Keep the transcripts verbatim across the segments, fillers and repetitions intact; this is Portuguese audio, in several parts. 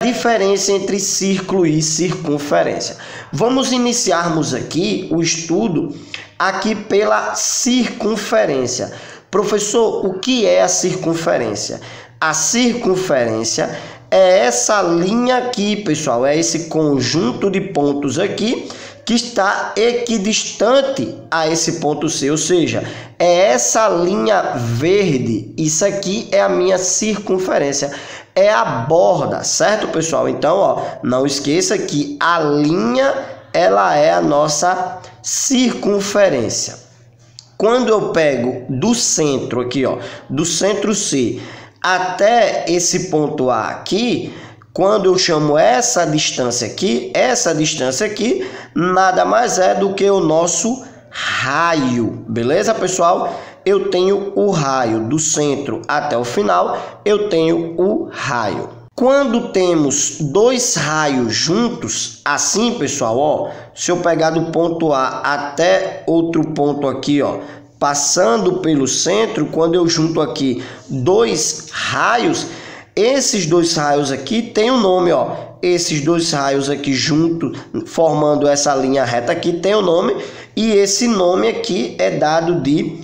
Diferença entre círculo e circunferência. Vamos iniciarmos aqui o estudo aqui pela circunferência. Professor, o que é a circunferência? A circunferência é essa linha aqui, pessoal, é esse conjunto de pontos aqui que está equidistante a esse ponto C, ou seja, é essa linha verde, isso aqui é a minha circunferência, é a borda, certo, pessoal? Então, ó, não esqueça que a linha, ela é a nossa circunferência. Quando eu pego do centro aqui, ó, do centro C até esse ponto A aqui, quando eu chamo essa distância aqui, essa distância aqui, nada mais é do que o nosso raio, beleza, pessoal? Eu tenho o raio do centro até o final, eu tenho o raio. Quando temos dois raios juntos, assim, pessoal, ó, se eu pegar do ponto A até outro ponto aqui, ó, passando pelo centro, quando eu junto aqui dois raios, esses dois raios aqui tem um nome, ó. Esses dois raios aqui junto, formando essa linha reta aqui, tem um nome. E esse nome aqui é dado de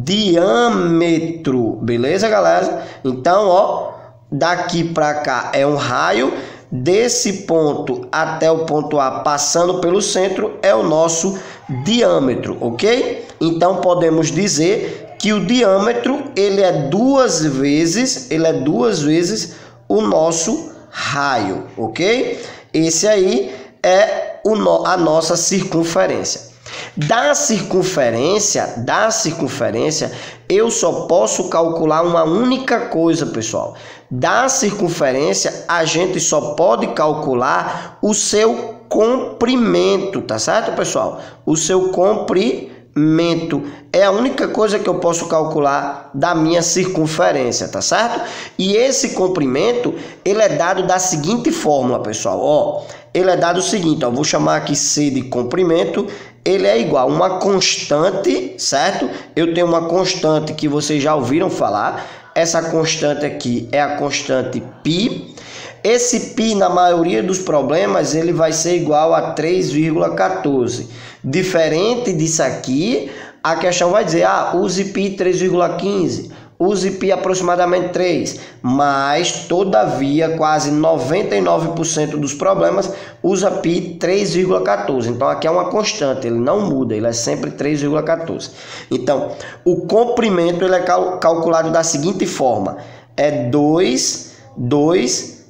diâmetro. Beleza, galera? Então, ó, daqui para cá é um raio. Desse ponto até o ponto A, passando pelo centro, é o nosso diâmetro, ok? Então, podemos dizer que o diâmetro, ele é duas vezes, ele é duas vezes o nosso raio, ok? Esse aí é o no, a nossa circunferência. Da circunferência, da circunferência, eu só posso calcular uma única coisa, pessoal. Da circunferência, a gente só pode calcular o seu comprimento, tá certo, pessoal? O seu comprimento é a única coisa que eu posso calcular da minha circunferência, tá certo? E esse comprimento, ele é dado da seguinte fórmula, pessoal, ó. Ele é dado o seguinte, ó, vou chamar aqui C de comprimento, ele é igual a uma constante, certo? Eu tenho uma constante que vocês já ouviram falar, essa constante aqui é a constante π. Esse π, na maioria dos problemas, ele vai ser igual a três vírgula quatorze. Diferente disso aqui, a questão vai dizer, ah, use π três vírgula quinze. Use π aproximadamente três, mas todavia quase noventa e nove por cento dos problemas usa π três vírgula quatorze. Então aqui é uma constante, ele não muda, ele é sempre três vírgula quatorze. Então, o comprimento ele é cal calculado da seguinte forma: é dois, dois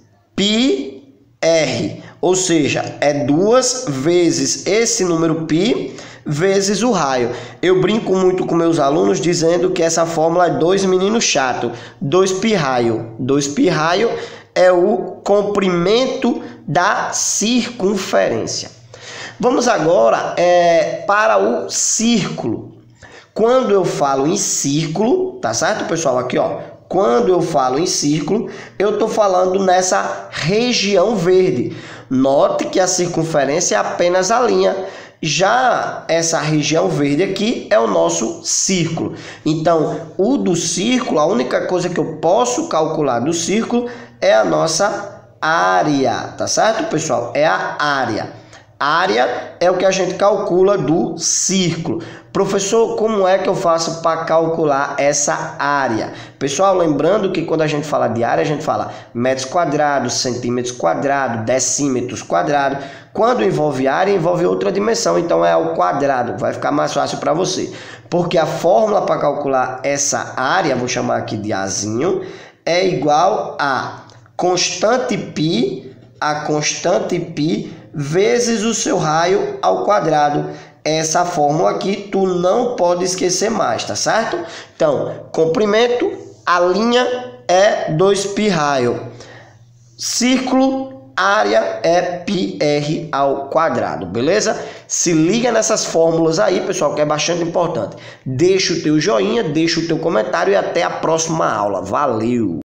πr, ou seja, é duas vezes esse número π vezes o raio. Eu brinco muito com meus alunos dizendo que essa fórmula é dois menino chato, dois π raio. dois π raio é o comprimento da circunferência. Vamos agora é, para o círculo. Quando eu falo em círculo, tá certo, pessoal? Aqui, ó. Quando eu falo em círculo, eu estou falando nessa região verde. Note que a circunferência é apenas a linha. Já essa região verde aqui é o nosso círculo. Então, o do círculo, a única coisa que eu posso calcular do círculo é a nossa área, tá certo, pessoal? É a área. Área é o que a gente calcula do círculo. Professor, como é que eu faço para calcular essa área? Pessoal, lembrando que quando a gente fala de área, a gente fala metros quadrados, centímetros quadrados, decímetros quadrados. Quando envolve área, envolve outra dimensão, então é ao quadrado. Vai ficar mais fácil para você. Porque a fórmula para calcular essa área, vou chamar aqui de Azinho, é igual a constante π, a constante π, vezes o seu raio ao quadrado. Essa fórmula aqui tu não pode esquecer mais, tá certo? Então, comprimento, a linha é dois π raio. Círculo, área é πr ao quadrado, beleza? Se liga nessas fórmulas aí, pessoal, que é bastante importante. Deixa o teu joinha, deixa o teu comentário e até a próxima aula. Valeu!